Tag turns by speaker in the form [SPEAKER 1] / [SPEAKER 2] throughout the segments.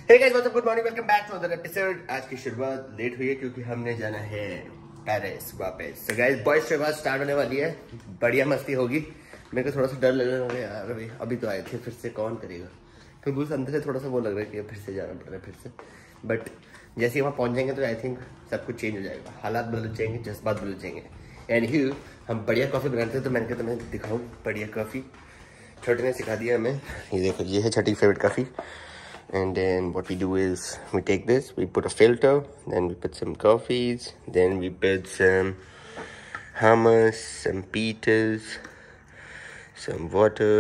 [SPEAKER 1] Hey guys what's up, good morning, welcome back to other episode. आज की शुरुआत late हुई है क्योंकि हमने जाना है पेरिस वापस। सो गाइस बॉयज शुरुआत स्टार्ट होने वाली है, बढ़िया मस्ती होगी। मेरे को थोड़ा सा डर लग रहा है यार, अभी तो आए थे, फिर से कौन करेगा। क्योंकि अंदर से थोड़ा सा वो लग रहा है कि फिर से जाना पड़ रहा है फिर से। बट जैसे ही वहाँ पहुँच जाएंगे तो आई थिंक सब कुछ चेंज हो जाएगा, हालात बदल जाएंगे, जज्बात बदल जाएंगे। एंड ही हम बढ़िया कॉफ़ी बनाते हैं तो मैंने कहा तुम्हें दिखाऊँ बढ़िया कॉफ़ी। छोटे ने सिखा दिया हमें। ये देखो, ये है छोटी favourite coffee. And then what we do is we take this, we put a filter, then we put some coffees, then we put some hummus, some pitas, some water.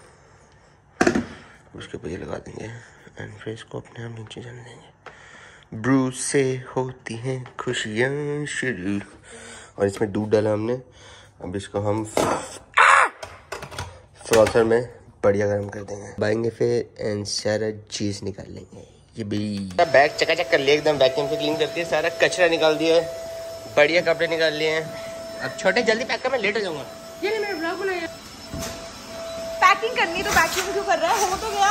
[SPEAKER 1] उसके ऊपर ये लगा देंगे and फिर इसको अपने आप नीचे जाने देंगे। ब्रू से होती हैं खुशियाँ शुरू। और इसमें दूध डाला हमने। अब इसको हम फ्रॉथर में बढ़िया गरम कर देंगे, बाएंगे फिर एंड सारा चीज निकाल लेंगे। ये भी बैग चकाचक कर लिया, एकदम वैक्यूम से क्लीन करके सारा कचरा निकाल दिया, बढ़िया कपड़े निकाल लिए हैं। अब छोटे जल्दी पैक कर, मैं लेट हो जाऊंगा। ये ले मेरा ब्लॉग बनाया।
[SPEAKER 2] पैकिंग करनी तो वैक्यूम क्यों कर रहा है, हो तो गया।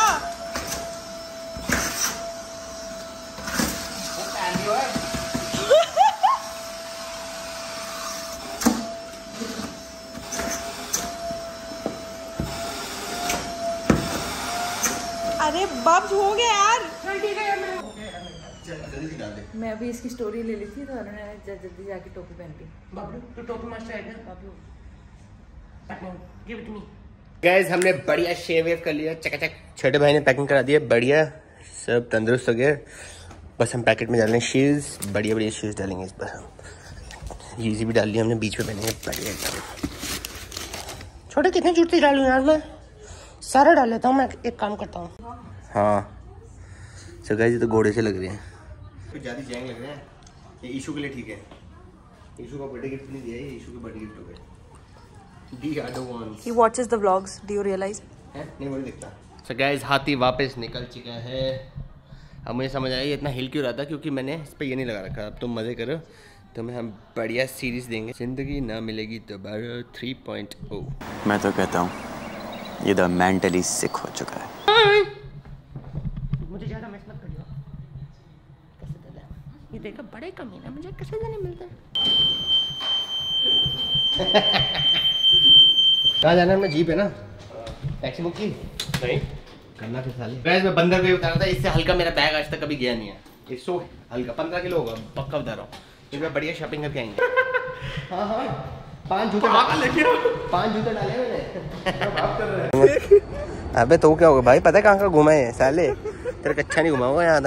[SPEAKER 2] अरे बब्स हो गया यार। ठीक है
[SPEAKER 1] जल्दी डाल दे।
[SPEAKER 2] मैं अभी इसकी स्टोरी ले ली थी तो उन्होंने जल्दी जाके टोपी पहन ली।
[SPEAKER 1] बाबू तो टोपी मास्टर है क्या?
[SPEAKER 2] बाबू
[SPEAKER 1] गिव इट मी। गाइस हमने बढ़िया शेव वेव कर लिया, चकाचक। छोटे भाई ने पैकिंग करा दिया, बढ़िया सब तंदुरुस्त हो गए। बस हम पैकेट में डालेंगे शूज, बढ़िया बढ़िया शूज डालेंगे इस पर हम। ईजी भी डाल लिया हमने, बीच में पहनेंगे बढ़िया एकदम। छोटे कितने जूते डालूं यार, मैं सारा डाल लेता हूँ। मैं एक काम करता हूँ। हाँ सो गाइस ये तो घोड़े से लग रहे हैं, कुछ ज़्यादा जैंग लग रहे हैं। ये ईशू के लिए ठीक है, ईशू का बर्थडे गिफ्ट नहीं दिया, ये ईशू का बर्थडे गिफ्ट हो गया। The are the ones.
[SPEAKER 2] He watches the vlogs. Do you realize?
[SPEAKER 1] है नहीं, वो नहीं दिखता। सो गाइस हाथी वापस निकल चुका है। अब मुझे समझ आया ये इतना हिल क्यों रहा था, क्योंकि मैंने इस पर ये नहीं लगा रखा। अब तुम मज़े करो, तुम्हें हम बढ़िया सीरीज़ देंगे। ज़िंदगी ना मिलेगी दोबारा 3.0।
[SPEAKER 3] मैं तो कहता हूँ ये द मेंटली सिक हो चुका है।
[SPEAKER 1] मुझे ज़्यादा मिस मत करियो। कैसे दादा ये देखो, बड़े कमीना, मुझे कैसे देने मिलता है। कहाँ जाना है? मैं जीप है ना, टैक्सी बुक की नहीं करना फिर साली। गाइस मैं बंदर को उतारा था, इससे हल्का मेरा बैग आज तक कभी गया नहीं है। ये सो हल्का 15 किलो होगा पक्का बता रहा हूँ। मैं बढ़िया शॉपिंग करके आएंगे। हाँ हाँ 5 जूते डाले मैंने। अबे तो क्या होगा भाई, पता है कहाँ का घुमा है साले, तेरे को अच्छा नहीं घुमाऊंगा यहाँ।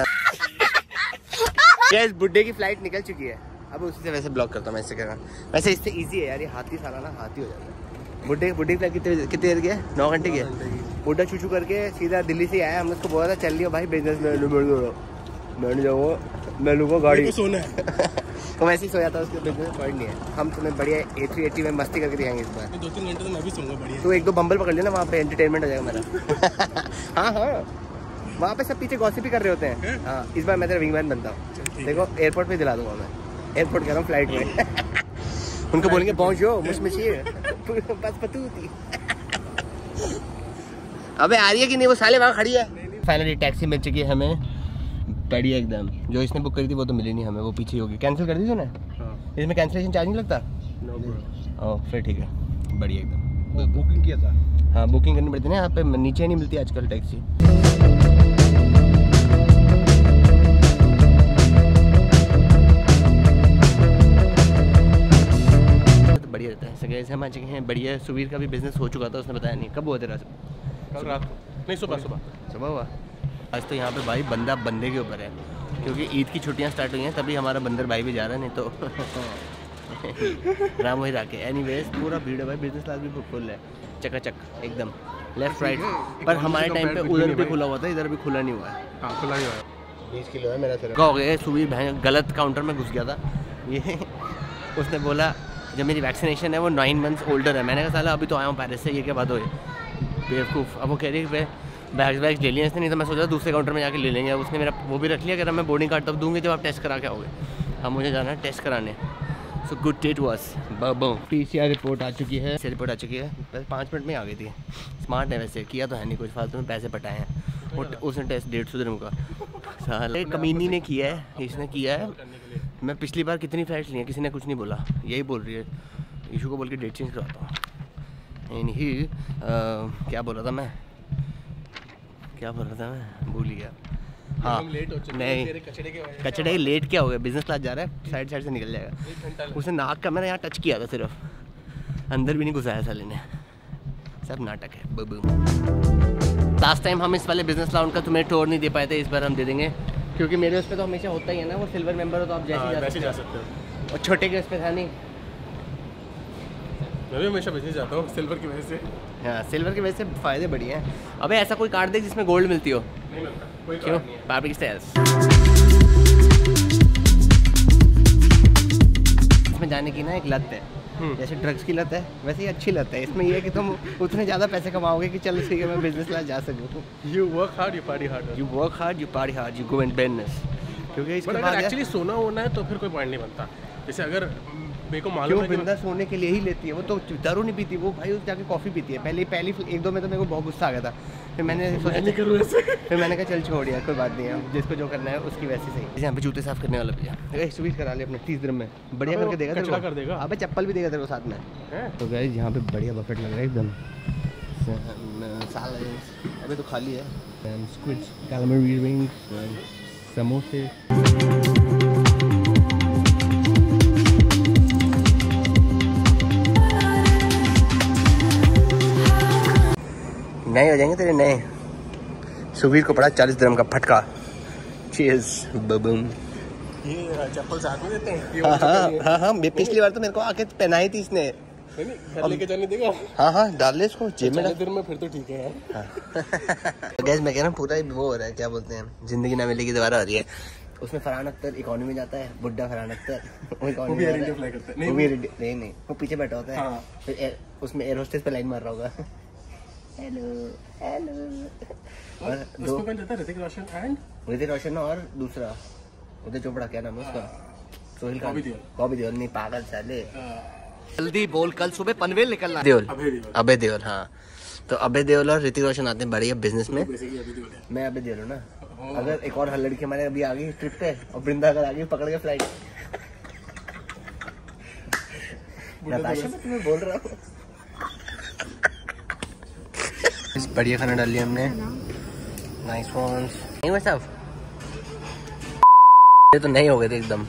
[SPEAKER 1] गाइस बुड्ढे की फ्लाइट निकल चुकी है, अब उसी से वैसे ब्लॉक करता हूँ मैं इससे। क्या वैसे इससे इजी है यार, ये हाथी साला ना हाथी हो जाता है। बुड्ढे की फ्लाइट कितनी देर की है? 9 घंटे की है। बुड्ढा छू करके सीधा दिल्ली से आया, हमने उसको बोला था चल लियो भाई बिजनेस मैं जाऊँगा, मैं लूँगा गाड़ी सोना है। तो वैसे ही सोया था, उसके बिजनेस पॉइंट नहीं है। हम तुम्हें बढ़िया A380 में मस्ती करके दिखाएंगे इस बार। 2-3 घंटे तो मैं भी सोऊंगा बढ़िया। तो 1-2 बम्बल पकड़ लेना, वहाँ पे एंटरटेनमेंट हो जाएगा मेरा। हाँ हाँ वहाँ पे सब पीछे गॉसिप ही कर रहे होते हैं। हाँ इस बार मैं तेरा विंगमैन बनता हूँ। देखो एयरपोर्ट पे दिला दूंगा मैं, एयरपोर्ट कह रहा हूँ फ्लाइट में। उनको बोलेंगे पहुँचो मुझमें बस पतूती। अबे आ रही है कि नहीं वो साले, वहाँ खड़ी है। फाइनली टैक्सी मिल चुकी है हमें बढ़िया एकदम। जो इसने बुक करी थी वो तो मिली नहीं हमें, वो पीछे होगी। कैंसिल कर दी तूने? हाँ। इसमें कैंसिलेशन चार्ज नहीं लगता? नो। ओह फिर ठीक है, बढ़िया एकदम। बुकिंग किया था? हाँ बुकिंग करनी पड़ती है ना, यहाँ पे नीचे नहीं मिलती आजकल टैक्सी। तो बढ़िया रहता है। सगैस हम आ चुके हैं बढ़िया। सुवीर का भी बिजनेस हो चुका था, उसने बताया नहीं। कब हुआ तेरा? कल रात को नहीं, सुबह हुआ। आज तो यहाँ पे भाई बंदा बंदे के ऊपर है, क्योंकि ईद की छुट्टियाँ स्टार्ट हुई हैं, तभी हमारा बंदर भाई भी जा रहा है, नहीं तो राम वही राके। एनीवेज पूरा भीड़ है भाई, बिजनेस क्लास भी फुल है, चकाचक एकदम लेफ्ट राइट। पर हमारे टाइम पे उधर भी खुला हुआ था, इधर भी खुला नहीं हुआ है। खुला ही हुआ है। 20 किलो है मेरा सिर्फ। हो गया सुबीर भाई गलत काउंटर में घुस गया था ये। उसने बोला जब मेरी वैक्सीनेशन है वो 9 मंथ्स ओल्डर है। मैंने कहा साला अभी तो आया हूँ पेरिस से, ये क्या बात हो बेवकूफ़। अब वो कह रही है बैग्स ले लिए इसने, नहीं तो मैं सोचा दूसरे काउंटर में जाके ले लेंगे। अब उसने मेरा वो भी रख लिया, कह रहा मैं बोर्डिंग कार्ड तब दूंगी जब आप टेस्ट करा के आओगे। अब मुझे जाना है टेस्ट कराने। सो गुड डेट वॉज बबो। PCR रिपोर्ट आ चुकी है, रिपोर्ट आ चुकी है, 5 मिनट में आ गई थी। स्मार्ट है वैसे, किया तो है नहीं कुछ, फालतू में पैसे पटाए हैं। उसने टेस्ट 150 दिरहम का। साले कमीनी ने किया है, इसने किया है। मैं पिछली बार कितनी फ्लाइट्स ली हैं, किसी ने कुछ नहीं बोला, यही बोल रही है। ईशू को बोल के डेट चेंज करवाता हूँ। क्या बोल रहा था मैं, भूल गया। हाँ नहीं, कचड़े लेट क्या हो गया, बिजनेस क्लास जा रहा है, साइड से निकल जाएगा। उसने नाक का मैंने यहाँ टच किया था सिर्फ, अंदर भी नहीं घुसाया साले ने। सब नाटक है। लास्ट टाइम हम इस वाले बिजनेस लाउंज का तुम्हें टूर नहीं दे पाए थे, इस बार हम दे देंगे, क्योंकि मेरे उस पर तो हमेशा होता ही है ना, वो सिल्वर मेंबर हो तो आप जैसे जा सकते हो, और छोटे के उस पर था नहीं।
[SPEAKER 4] मैं भी हमेशा बिजनेस जाता हूँ सिल्वर की वजह से।
[SPEAKER 1] हाँ, सिल्वर की वजह से फ़ायदे बढ़िए हैं। अबे ऐसा कोई कार्ड दे जिसमें गोल्ड मिलती हो।
[SPEAKER 4] नहीं मिलता कोई
[SPEAKER 1] क्यों?
[SPEAKER 4] कार्ड नहीं है।
[SPEAKER 1] पापड़ी स्टाइल्स इसमें जाने की ना एक लत है, जैसे ड्रग्स की लत है वैसे ही अच्छी लत है। इसमें ये है कि तुम उतने ज़्यादा पैसे कमाओगे कि चलो ठीक है मैं बिजनेस क्लास जा सकूँ।
[SPEAKER 4] You work hard, you party hard.
[SPEAKER 1] You work hard, you party hard, you go and business। क्योंकि इसके
[SPEAKER 4] But
[SPEAKER 1] बाद
[SPEAKER 4] अगर एक्चुअली सोना होना है तो फिर कोई पॉइंट नहीं बनता। जैसे अगर मेरे को मालूम
[SPEAKER 1] क्यों
[SPEAKER 4] है कि
[SPEAKER 1] बिंदा सोने के लिए ही लेती है, वो तो दारू नहीं पीती, वो भाई जाके कॉफ़ी पीती है। पहली 1-2 में तो मेरे को बहुत गुस्सा आ गया था, फिर मैंने सोचा फिर मैंने कहा चल छोड़ यार कोई बात नहीं है, जिसको जो करना है उसकी वैसे सही। यहाँ पे जूते साफ करने वाला भैया स्वीट करा ले अपने 30 दिरहम में, बढ़िया करके देगा तेरे को।
[SPEAKER 4] कर देगा।
[SPEAKER 1] अबे चप्पल भी देगा तेरे को साथ में। तो गाइस यहाँ पे बढ़िया बफेट लग रहा है एकदम। अबे तो खाली है। स्क्विड्स, कैलामरी रिंग्स, समोसे। नए हो जाएंगे तेरे नए। सुबीर को पड़ा 40 दिरहम का फटका। चीज बबूम।
[SPEAKER 4] ये चप्पल साथ में देते हैं।
[SPEAKER 1] हाँ, पिछली बार तो मेरे को आके पहनाई थी इसने।
[SPEAKER 4] नहीं घर लेके जाने देगा।
[SPEAKER 1] हाँ डाल ले इसको जेब में।
[SPEAKER 4] दिन में फिर तो ठीक है यार।
[SPEAKER 1] गैस मैं कह रहा हूँ पूरा वो हो रहा है, क्या बोलते हैं, जिंदगी ना मिलेगी दोबारा हो रही है। उसमें फरहान अख्तर इकोनॉमी जाता है, बुड्ढा फरहान अख्तर वो इकोनॉमी जाता है। नहीं वो पीछे बैठा होता है। फिर उसमें एयर होस्टेस पे लाइन मार रहा होगा, हेलो। और दो ऋतिक रोशन और दूसरा उदय चोपड़ा, क्या नाम है उसका, सोहेल खान। कॉबी देओल नहीं, पागल साले। जल्दी बोल, कल सुबह पनवेल निकलना। अबे देओल हाँ। तो अबे देओल और ऋतिक रोशन आते हैं बढ़िया बिजनेस में। मैं अबे देओल हूँ ना। अगर एक और लड़की हमारे अभी आ गई ट्रिप पे और वृंदा अगर आ गई पकड़ के फ्लाइट, नताशा मैं तुम्हें बोल रहा हूँ। बढ़िया खाना डाल लिया हमने, नाइस वंस। नहीं वैसा ये तो नहीं हो गए थे एकदम।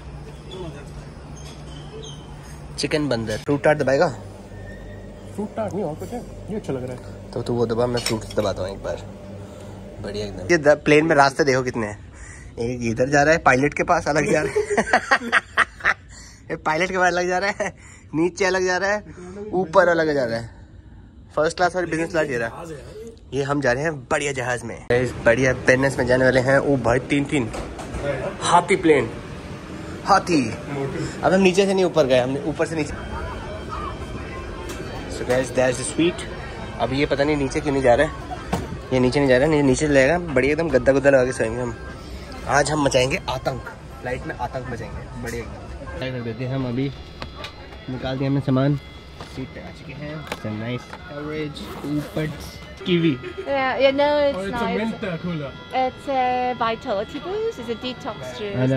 [SPEAKER 1] चिकन बंदर। फ्रूट टार्ट दबाएगा?
[SPEAKER 4] फ्रूट टार्ट नहीं और कुछ है, ये अच्छा लग रहा है।
[SPEAKER 1] तो तू वो दबा, मैं फ्रूट दबाता हूँ एक बार। बढ़िया एकदम। ये प्लेन में रास्ते देखो कितने हैं। एक इधर जा रहा है पायलट के पास अलग जा रहा है पायलट के पास अलग जा रहा है, नीचे अलग जा रहा है, ऊपर अलग जा रहा है। फर्स्ट क्लास और बिजनेस क्लास ये रहा। ये हम जा रहे हैं बढ़िया जहाज में, इस बढ़िया बिजनेस में जाने वाले हैं। ओ भाई 3 हाथी प्लेन, हाथी। अब हम नीचे से नहीं ऊपर गए, हमने ऊपर से नीचे। So guys that's the sweet. अब ये पता नहीं नीचे क्यों नहीं जा रहा है, ये नीचे नहीं जा रहा है, नीचे जाएगा बढ़िया एकदम गद्दा गुद्दा लगा के सोएंगे हम। आज हम मचाएंगे आतंक, फ्लाइट में आतंक मचाएंगे बढ़िया एकदम। ट्राई कर देते हैं हम। अभी निकाल दिया हमने सामान, सीट पे आ चुके हैं। नाइस एवरेज ऊपर kiwi.
[SPEAKER 2] Yeah, no, it's
[SPEAKER 4] Oh, it's
[SPEAKER 2] not.
[SPEAKER 4] a mint cooler.
[SPEAKER 2] It's a vitality boost. It's a detox juice.
[SPEAKER 1] I know.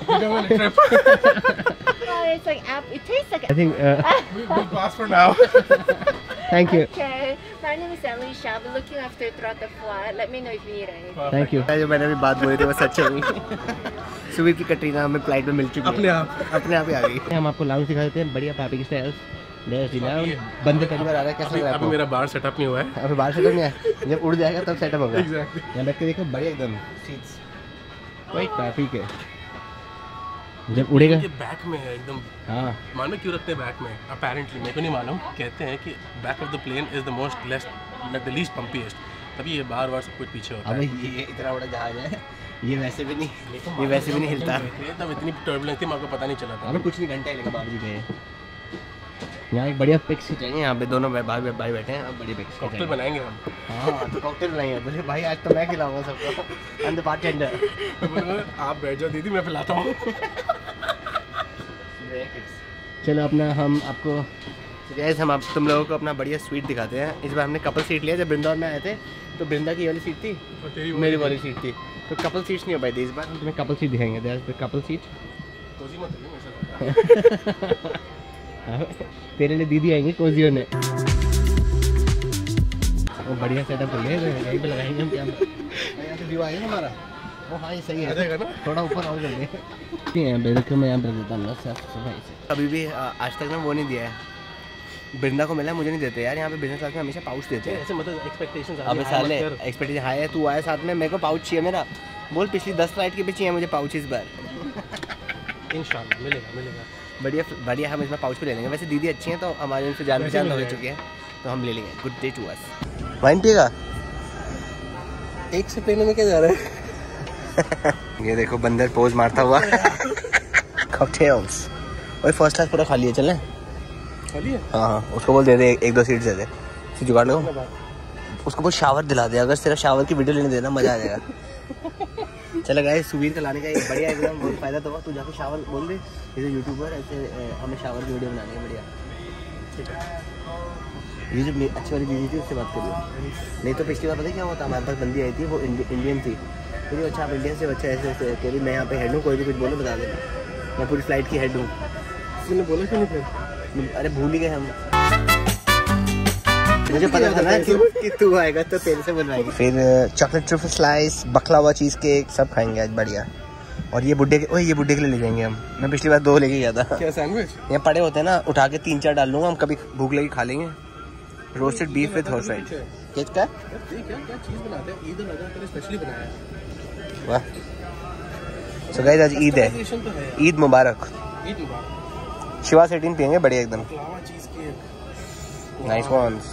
[SPEAKER 2] Oh, it's like it tastes like.
[SPEAKER 1] I think.
[SPEAKER 4] We'll pass for now.
[SPEAKER 1] Thank you.
[SPEAKER 2] Okay, my name is Alicia. I'll be looking after throughout the flight. Let me know if you need anything.
[SPEAKER 1] Thank you. जो मैंने अभी बात बोली थी वो सच है। सुबह की कटरीना हमें फ्लाइट में मिल चुकी है। अपने आप ही आ गई। हम आपको लाउंज दिखा देते हैं बढ़िया पापी की स्टाइल। बंदे पहली बार आ रहा है, कैसा लग रहा है?
[SPEAKER 4] अभी मेरा बार सेटअप नहीं हुआ है।
[SPEAKER 1] अभी बाहर सेटअप नहीं है, जब उड़ जाएगा तब सेटअप होगा।
[SPEAKER 4] Exactly.
[SPEAKER 1] यहाँ बैठ के देखो बढ़िया एकदम सीट्स वही काफी के। जब उड़ेगा
[SPEAKER 4] ये बैक में है एकदम।
[SPEAKER 1] हाँ
[SPEAKER 4] मानो क्यों रखते हैं बैक में? अपेरेंटली मेरे को नहीं मालूम, कहते हैं कि back of the plane is the most least bumpiest, तभी ये बार सब कुछ पीछे होता है।
[SPEAKER 1] अबे ये इतना बड़ा जहाज है, ये वैसे भी नहीं हिलता।
[SPEAKER 4] तब इतनी टर्बुलेंस थी, आपको पता नहीं चला था।
[SPEAKER 1] हमें कुछ नहीं घंटा लगेगा बाबू जी गए। यहाँ एक बढ़िया पिक्स खिंचाएंगे, यहाँ पे दोनों भाई बैठे हैं, अब बढ़िया पिक्स
[SPEAKER 4] कॉकटेल बनाएंगे हम।
[SPEAKER 1] हाँ तो कॉकटेल बनाएंगे। बोले भाई आज तो मैं खिलाऊंगा सबको, आई एम द बारटेंडर।
[SPEAKER 4] आप बैठ जाओ दीदी, मैं पिलाता हूँ।
[SPEAKER 1] चलो अपना हम आपको गैस हम आप तुम लोगों को अपना बढ़िया स्वीट दिखाते हैं। इस बार हमने कपल सीट लिया। जब वृंदावन में आए थे तो वृंदा की वाली सीट थी और मेरी वाली सीट थी, तो कपल सीट्स नहीं हो पाई थी। इस बार हम तुम्हें कपल सीट दिखाएंगे। कपल सीट तेरे लिए दीदी आएंगे कोजी होने। वो बढ़िया सेटअप कर लिया, यहीं पे लगाएंगे हम कैमरा। यहाँ से व्यू आएगा हमारा। वो हाँ ये सही है, थोड़ा ऊपर और कर दे। यहाँ पे रखो, मैं यहाँ पे देता हूँ साफ सफाई से। अभी भी आज तक ना वो नहीं दिया है। बिरना को मिला है, मुझे नहीं देते यार। यहाँ पे बिजनेस क्लास में हमेशा पाउच देते हैं।
[SPEAKER 4] ऐसे मतलब एक्सपेक्टेशंस
[SPEAKER 1] अब साले एक्सपेक्टेशन हाई है। तू आया साथ में, मेरे को पाउच चाहिए मेरा। बोल पिछली 10 फ्लाइट के भी चाहिए मुझे पाउच इस बार।
[SPEAKER 4] इंशाल्लाह मिलेगा।
[SPEAKER 1] बढ़िया हम इसमें पाउच पे ले लेंगे। वैसे दीदी अच्छी हैं तो हमारे उनसे जान पहचान हो चुकी है, तो हम ले लेंगे। Good day to us. Wine पिएगा?
[SPEAKER 4] एक से पीने में क्या जा रहा है?
[SPEAKER 1] ये देखो बंदर पोज मारता हुआ। कॉकटेल्स और फर्स्ट क्लास पूरा खाली है, चलें?
[SPEAKER 4] खाली है?
[SPEAKER 1] हाँ उसको बोल दे दे, 1-2 सीट दे दे। जुगाड़ लो उसको, बोल शावर दिला दे। अगर सिर्फ शावर की वीडियो लेने देना मजा आ जाएगा। चलो गाइस, सुबीर का लाने का एक बढ़िया एकदम बहुत फायदा तो होगा। तू जाके शावर बोल दे, जैसे यूट्यूबर ऐसे हमें शावर की वीडियो बनानी है बढ़िया।
[SPEAKER 4] ठीक है।
[SPEAKER 1] ये जो अच्छी वाली दीदी थी उससे बात करिए। नहीं तो पिछली बार पता क्या हुआ था, हमारे पास बंदी आई थी, वो इंडियन थी। तो अच्छा आप इंडियन से बच्चा ऐसे ऐसे कह रही मैं यहाँ पे हेड हूँ, कोई भी कुछ बोलो बता देना, मैं पूरी फ्लाइट की हेड हूँ।
[SPEAKER 4] तूने बोला क्यों नहीं फिर?
[SPEAKER 1] अरे भूल ही गए हम। मुझे पता था ना कि तू आएगा तो तेरे से बनवाएगी। फिर chocolate truffle slice, baklava cheesecake सब खाएंगे आज बढ़िया। और ये बुड्ढे के लिए ले जाएंगे हम। मैं पिछली बार 2 लेके गया था।
[SPEAKER 4] क्या सैंडविच?
[SPEAKER 1] यहाँ पड़े होते हैं ना, उठा के 3-4 डाल लूँगा, हम कभी भूख लगी खा लेंगे। Roasted beef with horse ride. क्या
[SPEAKER 4] क्या चीज़ बनाते हैं? ईद उल स्पेशली बनाया है।
[SPEAKER 1] वाह। सो गाइस आज ईद है, ईद मुबारक।
[SPEAKER 4] ईद मुबारक।
[SPEAKER 1] शिवा 18 पियेंगे बढ़िया एकदम।
[SPEAKER 4] Baklava cheesecake,
[SPEAKER 1] nice ones.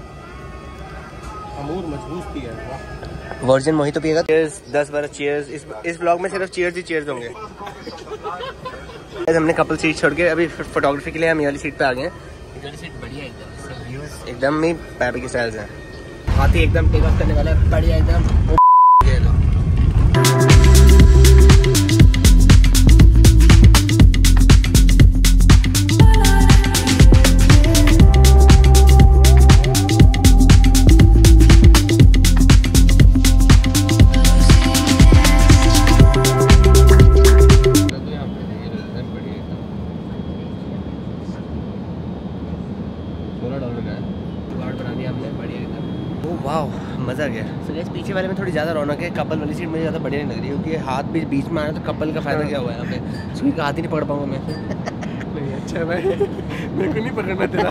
[SPEAKER 4] अमूर मजबूत पी है। वाह।
[SPEAKER 1] वर्जिन मोहितो पिएगा। चीयर्स 10 बार चीयर्स। इस ब्लॉग में सिर्फ चीयर्स ही चीयर्स होंगे। हमने कपल सीट छोड़ के अभी फोटोग्राफी के लिए हम ये वाली सीट पे आ गए हैं। ये वाली सीट बढ़िया एकदम ही पैपी के स्टाइल से। हाथी एकदम टेक ऑफ करने वाला है बढ़िया एकदम। वाह मज़ा आ गया। सो गाइस पीछे वाले में थोड़ी ज़्यादा रौनक है, कपल वाली सीट मुझे ज़्यादा बढ़िया नहीं लग रही क्योंकि हाथ भी बीच में आया तो कपल का फ़ायदा क्या हुआ है यहाँ पे? सुई का हाथ ही नहीं पकड़ पाऊँगा मैं।
[SPEAKER 4] नहीं अच्छा भाई, मेरे को नहीं पकड़ना तेरा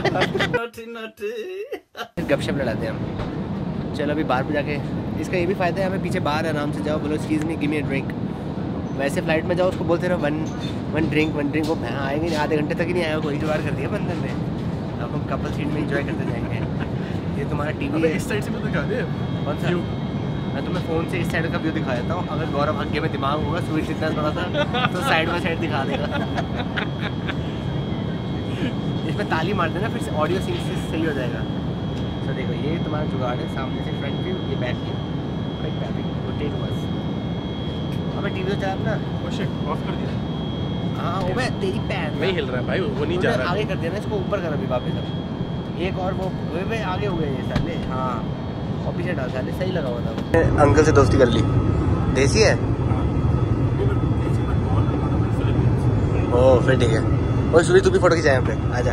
[SPEAKER 4] हाथ।
[SPEAKER 1] गपशप लड़ाते हैं हम। चलो अभी बाहर पे जाके, इसका ये भी फ़ायदा है हमें, पीछे बाहर आराम से जाओ, बोलो excuse me give me a drink. वैसे फ्लाइट में जाओ उसको बोलते रहो वन ड्रिंक वो आएंगे नहीं, आधे घंटे तक ही नहीं आया, कोई जुगाड़ कर दिया बंदर ने। अब हम कपल सीट में इंजॉय करते जाएंगे। ये तुम्हारा टीवी
[SPEAKER 4] इस साइड से मैं दिखा दे।
[SPEAKER 1] कौन सा? मैं तुम्हें फ़ोन से इस साइड का व्यू दिखा देता हूँ। अगर गौरव आगे में दिमाग होगा, स्विच इतना बड़ा था तो साइड बाई साइड दिखा देगा। इसमें ताली मार देना, फिर ऑडियो सिंक से सही हो जाएगा। तो देखो ये तुम्हारा जुगाड़ है, सामने से फ्रंट व्यू, ये बैक व्यू, फिर बैक रोटेट बस। अबे टीवी तो चला अपना।
[SPEAKER 4] ओ शिट, ऑफ कर दिया।
[SPEAKER 1] हाँ वो मैं तेरी पैन
[SPEAKER 4] नहीं हिल रहा है भाई, वो नहीं जा रहा है।
[SPEAKER 1] आगे कर दिया ना इसको, ऊपर कर अभी वापस अब। एक और वो वे आगे हो गए ये साले। हाँ और पीछे डाल साले, सही लगा हुआ था। अंकल से दोस्ती कर ली। देसी है? ओह फिर ठीक है। और सुबह तू भी फोटो खिंचाए यहाँ पे, आजा।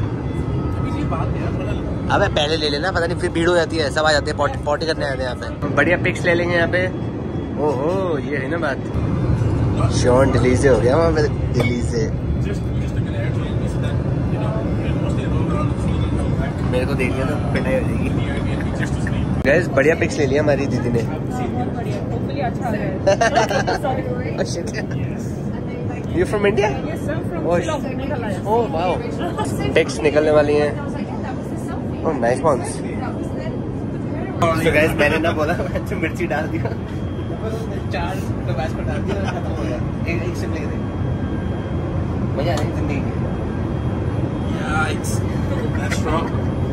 [SPEAKER 1] अबे पहले ले लेना, पता नहीं फिर भीड़ हो जाती है, सब आ जाते हैं पॉटी करने आते हैं यहाँ पे। बढ़िया पिक्स ले लेंगे यहाँ पे। ओहो ये है ना बात। शॉन डिलीजे हो गया वहाँ पे, डिलीजे। मेरे को देख लिया तो पिटाई हो जाएगी। गाइस बढ़िया पिक्स ले लिया हमारी दीदी ने। You from India?
[SPEAKER 5] Yes, I'm from Shillong.
[SPEAKER 1] Oh wow. Pics निकलने वाली हैं। Oh nice ones. So guys मैंने ना बोला, मैं मिर्ची डाल दिया। 4 टमाटर डाल दिया, खत्म हो गया। एक सिप ले दे। मजा आ रही है जिंदगी में।
[SPEAKER 4] Yikes. That's wrong.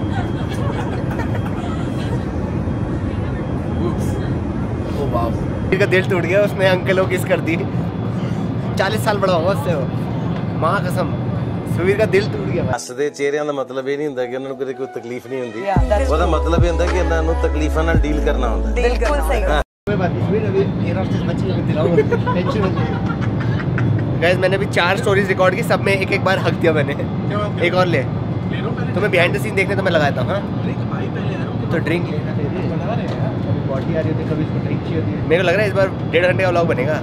[SPEAKER 1] Oh wow. का दिल टूट गया, उसने अंकल को किस कर दी। 40 साल बड़ा होगा उससे वो, माँ कसम। सुवीर का दिल टूट गया।
[SPEAKER 6] ਹੱਸਦੇ ਚਿਹਰਿਆਂ ਦਾ ਮਤਲਬ ਇਹ ਨਹੀਂ ਹੁੰਦਾ ਕਿ ਉਹਨਾਂ ਨੂੰ ਕੋਈ ਤਕਲੀਫ ਨਹੀਂ ਹੁੰਦੀ, ਉਹਦਾ ਮਤਲਬ ਇਹ ਹੁੰਦਾ ਕਿ ਇਹਨਾਂ ਨੂੰ ਤਕਲੀਫਾਂ ਨਾਲ ਡੀਲ ਕਰਨਾ ਹੁੰਦਾ।
[SPEAKER 7] बिल्कुल सही।
[SPEAKER 1] कोई बात नहीं सुवीर, अभी एयर होस्टेस बच्ची को दिलाऊंगा, टेंशन मत लो। गाइस मैंने अभी 4 स्टोरीज रिकॉर्ड की, सब में एक एक बार हक दिया मैंने। एक और ले तुम्हें बिहाइंड द सीन देखने तो मैं लगाया था। हाँ तो ड्रिंक लेना बॉडी आ रही होती, कभी इसको ड्रिंक चाहिए होती है। मेरे को लग रहा है इस बार 1.5 घंटे का व्लॉग बनेगा।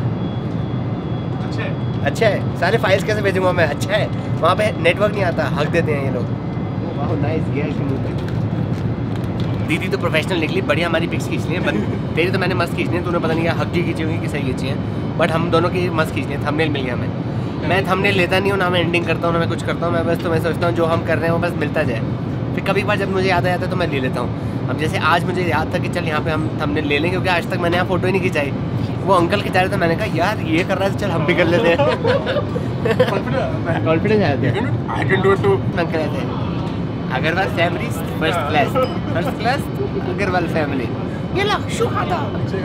[SPEAKER 1] अच्छा है, सारे फाइल्स कैसे भेजूंगा मैं? अच्छा है, वहाँ पे नेटवर्क नहीं आता, हक देते हैं ये लोग। वाह नाइस गया इसके मुंह पे। दीदी तो प्रोफेशनल निकली, बढ़िया हमारी पिक्स खींच ली है। तेरी तो मैंने मस्त खींचनी है, तूने पता नहीं क्या हक की खींची होगी कि सही खींची है, बट हम दोनों की मस्त खींचनी है। थंबनेल मिल गया हमें। मैं थंबनेल लेता नहीं हूँ, ना मैं एंडिंग करता हूँ, ना मैं कुछ करता हूँ। मैं बस तो मैं सोचता हूँ जो हम कर रहे हैं वो बस मिलता जाए। फिर कभी बार जब मुझे याद आ जाता है तो मैं ले लेता हूँ। अब जैसे आज मुझे याद था कि चल यहाँ पे हम थंबनेल ले लें, क्योंकि आज तक मैंने यहाँ फोटो ही नहीं खिंचाई। वो अंकल खिंचा रहे थे, मैंने कहा यार ये कर रहा है तो चल हम भी कर लेते हैं। कॉन्फिडेंस आया था। अंकल आए थे, Agarwal family first class Agarwal family. ये लो शू खाता।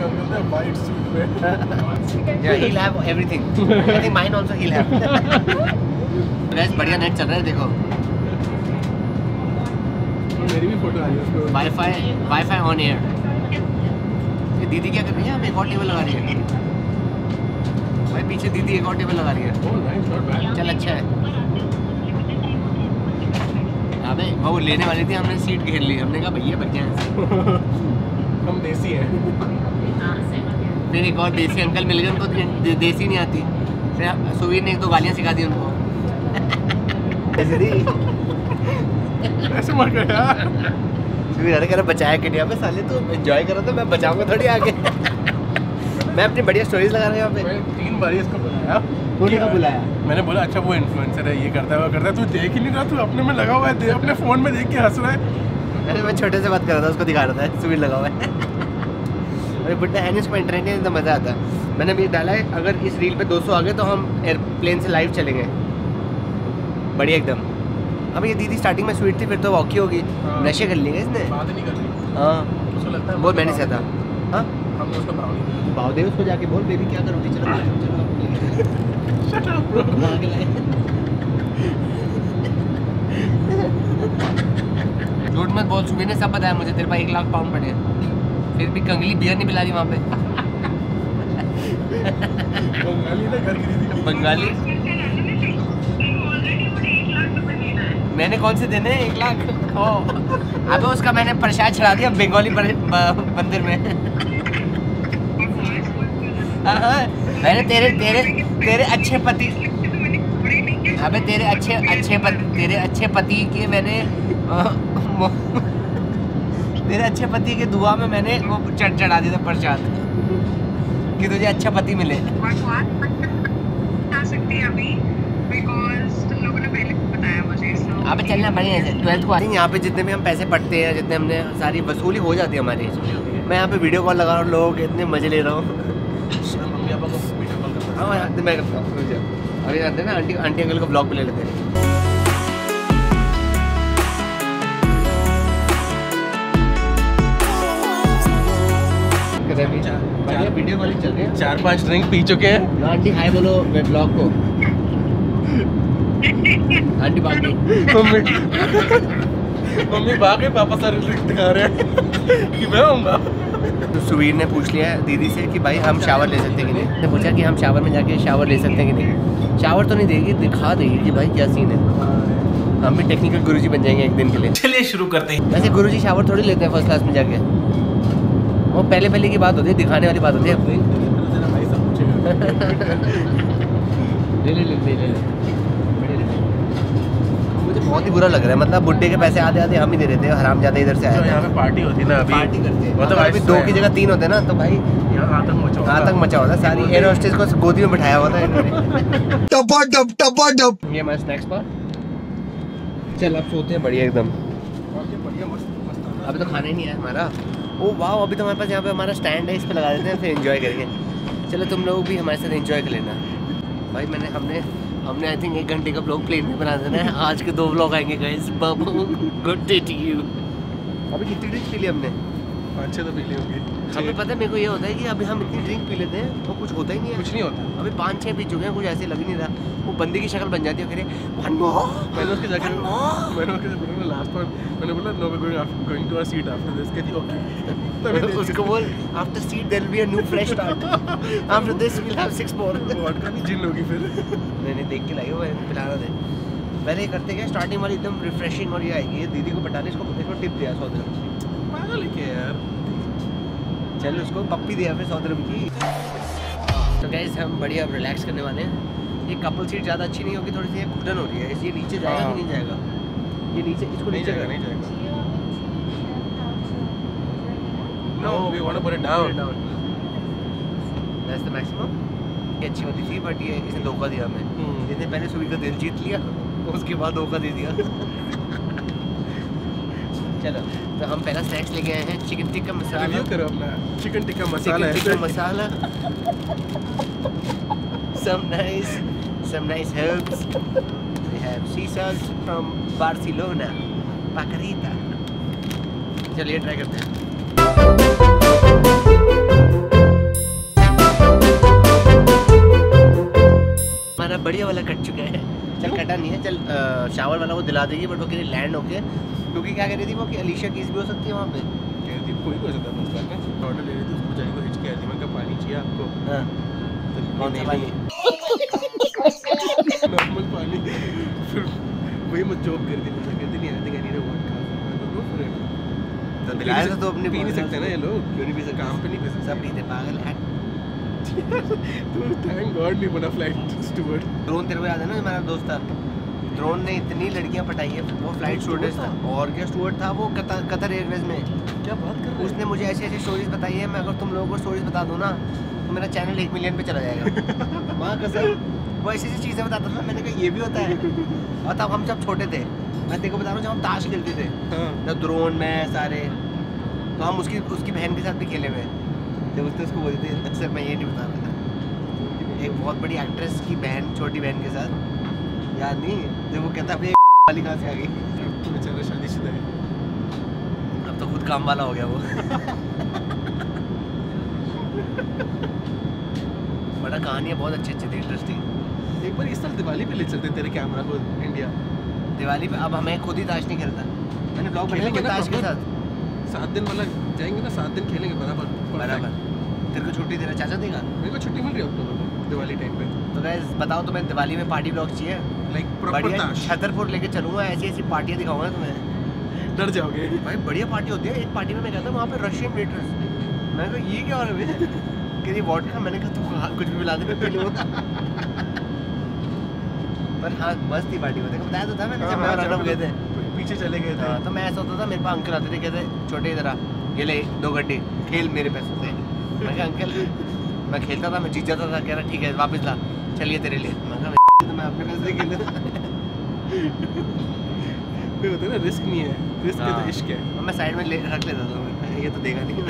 [SPEAKER 1] Yeah, he'll have everything. I think mine also he'll have. Guys, बढ़िया नेट चल रहा है देखो।
[SPEAKER 4] मेरी भी फोटो आ रही है उसमें।
[SPEAKER 1] Wifi on air. ये दीदी क्या कर रही है? अब एक और टेबल लगा रही है भाई, पीछे दीदी एक और टेबल लगा रही है।
[SPEAKER 4] Oh, nice, not bad.
[SPEAKER 1] चल अच्छा है। अबे वो लेने वाली थी, हमने सीट घेर ली। हमने कहा भैया बैठ जाए।
[SPEAKER 4] हम देसी हैं।
[SPEAKER 1] फिर एक और देसी अंकल मिल गए, उनको देसी नहीं आती। फिर सुवीर ने 1-2 गालियाँ सिखा दी उनको।
[SPEAKER 4] ऐसे मर गया।
[SPEAKER 1] सुवीर अरे कर बचाया कि नहीं? अबे साले तू एंजॉय कर रहा था, मैं बचाऊंगा थोड़ी आगे। मैं अपनी बढ़िया स्टोरीज लगा रहा हूँ यहाँ पे।
[SPEAKER 4] मैं 3 बार इसको बुलाया।
[SPEAKER 1] तूने कब बुलाया?
[SPEAKER 4] मैंने बोला अच्छा वो इन्फ्लुएंसर है, ये करता है वो करता है, तू देख ही नहीं रहा, तू अपने में लगा हुआ है, अपने फ़ोन में देख के हंस रहा है।
[SPEAKER 1] अरे मैं छोटे से बात कर रहा था, उसको दिखा रहा था सुवीर लगा हुआ है। अरे बुड्ढा है नहीं, उसको इंटरनेट नहीं तो मज़ा आता। मैंने भी डाला है, अगर इस रील पे 200 आ गए तो हम एयरप्लेन से लाइव चलेंगे। बढ़िया एकदम। अब ये दीदी स्टार्टिंग में स्वीट थी, फिर तो वॉकी होगी। नशे कर लिए इसने।
[SPEAKER 4] बात नहीं कर रही।
[SPEAKER 1] हाँ
[SPEAKER 4] उसको लगता है
[SPEAKER 1] बहुत मैंने से था। हाँ
[SPEAKER 4] हमने उसको भाव नहीं दिया।
[SPEAKER 1] भाव दे उसको, जाके बोल बेबी क्या करोगी, चलो
[SPEAKER 4] Shut up, bro.
[SPEAKER 1] झूठ मत बोल, सुबह ने सब बताया मुझे, तेरे पास 1 लाख पाउंड पड़े हैं, फिर भी कंगली बियर नहीं पिला रही वहाँ पे।
[SPEAKER 4] बंगाली ना घर की दीदी।
[SPEAKER 1] बंगाली मैंने कौन से देने 1 लाख? अबे उसका मैंने प्रसाद चढ़ा दिया बंगाली मंदिर में। हाँ मैंने तेरे अच्छे पति, अबे तेरे अच्छे पति के मैंने तेरे अच्छे पति के दुआ में मैंने वो चढ़ा दिया था प्रसाद कि तुझे अच्छा पति मिले। अबे चलना बढ़िया है। 12th को आ रही है, यहाँ पे जितने भी हम पैसे पड़ते हैं, जितने हमने सारी वसूली हो जाती है हमारी। मैं यहाँ पे वीडियो कॉल लगा रहा हूँ, लोगों के इतने मजे ले रहा हूँ। हाँ मैं करता हूँ। अभी जाते हैं ना आंटी अंकल को ब्लॉग पे ले लेते हैं। वीडियो कॉलिंग चल रही है।
[SPEAKER 4] 4-5 ड्रिंक पी चुके हैं।
[SPEAKER 1] आंटी हाय बोलो ब्लॉग को। आंटी भाग गई।
[SPEAKER 4] मम्मी भाग गई, पापा सर दिखा रहे हैं कि मैं आऊँगा।
[SPEAKER 1] तो सुवीर ने पूछ लिया दीदी से कि भाई हम शावर ले सकते हैं कि नहीं। उसने पूछा कि हम शावर में जाके शावर ले सकते हैं कि नहीं। शावर तो नहीं देगी, दिखा देगी कि भाई क्या सीन है। हम भी टेक्निकल गुरुजी बन जाएंगे एक दिन के लिए।
[SPEAKER 4] चलिए शुरू करते हैं।
[SPEAKER 1] वैसे गुरुजी शावर थोड़ी लेते हैं फर्स्ट क्लास में जाके, वो पहले की बात होती है, दिखाने वाली बात होती है।
[SPEAKER 4] भाई सब पूछेगा।
[SPEAKER 1] ले मुझे बहुत ही बुरा लग रहा है, मतलब बुड्ढे के पैसे आधे हम ही दे रहे थे, हराम ज्यादा इधर से आया
[SPEAKER 4] तो यहाँ पे पार्टी होती है ना, अभी
[SPEAKER 1] पार्टी करते हैं।
[SPEAKER 4] मतलब
[SPEAKER 1] अभी 2 की जगह 3 होते ना, तो भाई
[SPEAKER 4] यहाँ आतंक
[SPEAKER 1] मचा होता। सारी एयर होस्टेस को गोदी में बिठाया हुआ था इन्होंने। टपा ये हमारा स्नैक्स बार। चल अब सोते हैं बढ़िया एकदम। अभी तो खाना ही नहीं है हमारा। ओ वाह, अभी तो हमारे पास यहाँ पे हमारा स्टैंड है, इस पे लगा देते हैं, फिर एंजॉय करेंगे। चलो तुम लोग भी हमारे साथ एंजॉय कर लेना भाई। हमने आई थिंक 1 घंटे का ब्लॉग प्लेन में बना देना है। आज के 2 ब्लॉग आएंगे गाइस। बाबू गुड डे टू यू। अभी कितनी ड्रिंक पी ली हमने?
[SPEAKER 4] 5-6 तो पी ली होंगी।
[SPEAKER 1] हमें पता है, मेरे को ये होता है कि अभी हम इतनी ड्रिंक पी लेते हैं तो कुछ होता ही नहीं है।
[SPEAKER 4] कुछ नहीं होता।
[SPEAKER 1] अभी 5-6 पी चुके हैं, कुछ ऐसे लग नहीं रहा। वो बंदे की शक्ल बन जाती है, फिर
[SPEAKER 4] मैंने उसके जाकर बोला लास्ट पर, मैंने बोला no we going to our seat after this, कहती ओके।
[SPEAKER 1] उसको बोल after seat there will be a new fresh start, after this we will have 6 more.
[SPEAKER 4] Vodka नहीं जिन होगी फिर।
[SPEAKER 1] मैंने देख के लाई वो पिलाना दे। पहले ये करते क्या, स्टार्टिंग वाली एकदम रिफ्रेशिंग और ये आएगी। ये दीदी को पटाने, इसको देखो टिप दिया 100 dirham।
[SPEAKER 4] पागल है क्या यार।
[SPEAKER 1] चल उसको पप्पी दिया फिर 100 dirham की। तो गाइस हम बढ़िया रिलैक्स करने वाले हैं। ये कपल सीट ज़्यादा अच्छी नहीं होगी, थोड़ी सी घुटन हो रही है, इसलिए नीचे जाएगा कि नहीं जाएगा। ये नीचे, इसको
[SPEAKER 4] नहीं
[SPEAKER 1] नीचे
[SPEAKER 4] जाएगा, नहीं जाएगा। No we want to put it down.
[SPEAKER 1] That's the maximum. ये अच्छी होती थी बट ये इसने धोखा दिया हमें। इसने पहले सुबह का दिल जीत लिया, उसके बाद धोखा दे दिया। चलो तो हम पहला स्नैक्स लेके आए हैं, चिकन टिक्का मसाला।
[SPEAKER 4] रिव्यू करो अपना chicken tikka masala.
[SPEAKER 1] Chicken tikka masala. some nice herbs. We have sea salt from Barcelona, Pacarita. चलिए ट्राई करते हैं। हमारा बढ़िया वाला कट चुका है। चल कटा नहीं है, चल शावर वाला वो दिला देगी, बट वो कहीं लैंड होके, क्योंकि क्या कह रही थी वो कि अलीशा केस भी हो सकती है वहाँ पे।
[SPEAKER 4] कह रही थी कोई हो सकता है मसला में। ऑर्डर ले रही थी, उसको बेचारी को हिचकी आती, मैंने कहा पानी चाहिए आपको।
[SPEAKER 1] हाँ कौन सा पानी?
[SPEAKER 4] नॉर्मल पानी। फिर वही मत जोक कर दी, मुझे कहती नहीं आती, कह रही है वोडका।
[SPEAKER 1] तो दिलाया था तो अपने
[SPEAKER 4] पी नहीं सकते ना ये लोग।
[SPEAKER 1] क्यों नहीं पी सकते?
[SPEAKER 4] काम पे नहीं पी सकते।
[SPEAKER 1] सब पीते, पागल है।
[SPEAKER 4] तो थैंक गॉड नहीं बना फ्लाइट स्टूवर्ड।
[SPEAKER 1] ड्रोन तेरे को याद है ना, हमारा दोस्त था ड्रोन ने इतनी लड़कियां पटाई है। वो फ्लाइट स्टूवर्डेस था। और क्या स्टूवर्ड था वो, कतर एयरवेज में।
[SPEAKER 4] क्या बात कर रहे हो?
[SPEAKER 1] उसने मुझे ऐसी ऐसी स्टोरीज बताई है, मैं अगर तुम लोगों को स्टोरीज बता दूँ ना तो मेरा चैनल 1 मिलियन पे चला जाएगा। वहाँ कसम वो ऐसी ऐसी चीज़ें बताता था, मैंने कहा ये भी होता है। और तब हम जब छोटे थे, मैं तेरे को बता रहा हूँ, जब हम ताश खेलते थे जब ड्रोन में सारे, तो हम उसकी बहन के साथ भी खेले हुए। जब उसने उसको बोली थी, अक्सर मैं ये नहीं बता रहा था, एक बहुत बड़ी एक्ट्रेस की बहन, छोटी बहन के साथ, याद नहीं? जब वो कहता है वाली कहाँ से आ गई।
[SPEAKER 4] बेचारा शादीशुदा है।
[SPEAKER 1] अब तो खुद काम वाला हो गया वो। बड़ा कहानी है, बहुत अच्छी थी, इंटरेस्टिंग।
[SPEAKER 4] एक बार इस साल दिवाली पे ले चलते तेरे कैमरा को इंडिया।
[SPEAKER 1] दिवाली पे अब हमें खुद ही ताश नहीं खेलता। मैंने ब्लॉग
[SPEAKER 4] खेलेंगे
[SPEAKER 1] बनाया
[SPEAKER 4] ना
[SPEAKER 1] ताश के साथ।
[SPEAKER 4] 7 दिन वाला जाएंगे ना, 7 दिन खेलेंगे बराबर।
[SPEAKER 1] तेरे को छुट्टी तेरा चाचा देगा?
[SPEAKER 4] मेरे को छुट्टी मिल रही है अक्टूबर में दिवाली टाइम पे।
[SPEAKER 1] तो गाइस बताओ तुम्हें दिवाली में पार्टी ब्लॉग चाहिए?
[SPEAKER 4] लाइक प्रॉपर
[SPEAKER 1] बढ़िया
[SPEAKER 4] ताश।
[SPEAKER 1] छतरपुर लेके चलूँगा, ऐसी ऐसी पार्टियाँ दिखाऊंगा तुम्हें,
[SPEAKER 4] डर जाओगे।
[SPEAKER 1] भाई बढ़िया पार्टी होती है। एक पार्टी में मैं गया था, वहाँ पे रशियन वेटर्स, मैंने कहा ये क्या हो रहा है? कह रही वॉडका। मैंने कहा तू कुछ भी मिला दे, मैं पी लूँगा। पर हाँ मस्त ही पार्टी होती है, बताया तो था मैंने जब मैं रनअप गए थे,
[SPEAKER 4] पीछे चले गए थे।
[SPEAKER 1] तो मैं ऐसा होता था, मेरे पास अंकल आते थे, कहते छोटे इधर आ, ये ले 2 गड्डी खेल मेरे पैसों से। मैं कहा अंकल मैं खेलता था, मैं जीत जाता था। कह रहा ठीक है वापस ला, चलिए तेरे लिए। मैं कहा तो मैं अपने पैसे से खेलता था।
[SPEAKER 4] होता है ना, रिस्क नहीं है, रिस्क है तो इश्क है।
[SPEAKER 1] मैं साइड में रख लेता था, ये तो देगा नहीं।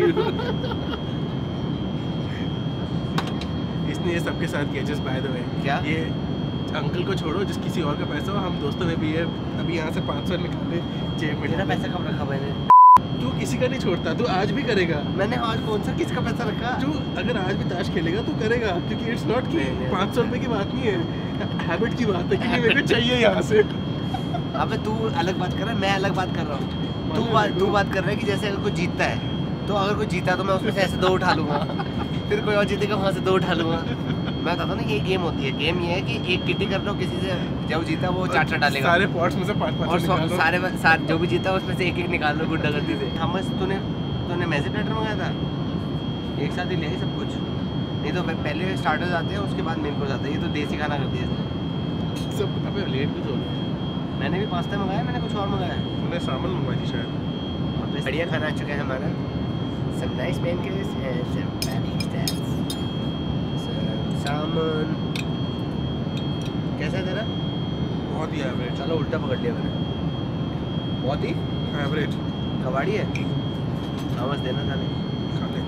[SPEAKER 4] इसने ये सबके साथ किया। जस्ट बाय द वे,
[SPEAKER 1] क्या?
[SPEAKER 4] ये अंकल को छोड़ो, जिस किसी और का पैसा हो, हम दोस्तों में भी है। अभी यहाँ से 500 निकाले जेब में।
[SPEAKER 1] मेरा पैसा कब रखा मैंने?
[SPEAKER 4] तू किसी का नहीं छोड़ता, तू आज भी करेगा।
[SPEAKER 1] मैंने आज कौन सा किसका पैसा रखा?
[SPEAKER 4] तू अगर आज भी ताश खेलेगा तो करेगा, क्योंकि इट्स नॉट कि 500 रुपए की बात नहीं है, हैबिट की बात है कि नहीं मेरे को चाहिए यहाँ से।
[SPEAKER 1] अबे तू अलग बात कर रहा है, मैं अलग बात कर रहा हूँ। तू बात कर रहा है कि जैसे अगर कोई जीतता है, तो अगर कोई जीता तो मैं उसमें से ऐसे 2 उठा लूँगा, फिर कोई और जीतेगा वहाँ से 2 उठा लूँगा। मैं बताता ना ये गेम होती है। गेम ये है कि एक किटी कर लो किसी से, जब जीता वो 4 डालेगा,
[SPEAKER 4] सारे पॉट्स में से 5-5
[SPEAKER 1] और सारे जो भी जीता उसमें से एक निकाल लो गुंडागर्दी से। हमस तूने मैजिक प्लेटर मंगाया था? एक साथ ही ले सब कुछ? नहीं तो पहले स्टार्टर्स आते हैं, उसके बाद मेन कोर्स आता है। ये तो देसी खाना करती है
[SPEAKER 4] सब। अबे लेट भी तो हो गया।
[SPEAKER 1] मैंने भी पास्ता मंगाया, मैंने कुछ और मंगाया।
[SPEAKER 4] तूने सामान मंगवाई थी शायद।
[SPEAKER 1] बढ़िया खाना आ चुका है हमारा। Some nice pancakes and some panic stats. सामान कैसा है तेरा?
[SPEAKER 4] बहुत ही एवरेज।
[SPEAKER 1] चलो उल्टा पकड़ लिया मैंने। बहुत ही
[SPEAKER 4] एवरेज।
[SPEAKER 1] कबाड़ी है, आवाज देना था नहीं।
[SPEAKER 4] खा ले।